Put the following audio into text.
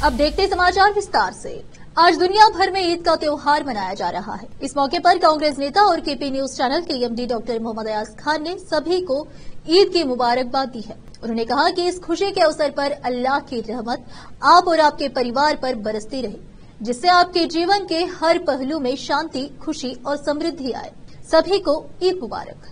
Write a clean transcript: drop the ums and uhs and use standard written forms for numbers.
अब देखते समाचार विस्तार से। आज दुनिया भर में ईद का त्योहार मनाया जा रहा है। इस मौके पर कांग्रेस नेता और केपी न्यूज चैनल के एमडी डॉक्टर मोहम्मद अयाज खान ने सभी को ईद की मुबारकबाद दी है। उन्होंने कहा कि इस खुशी के अवसर पर अल्लाह की रहमत आप और आपके परिवार पर बरसती रहे, जिससे आपके जीवन के हर पहलू में शांति, खुशी और समृद्धि आए। सभी को ईद मुबारक।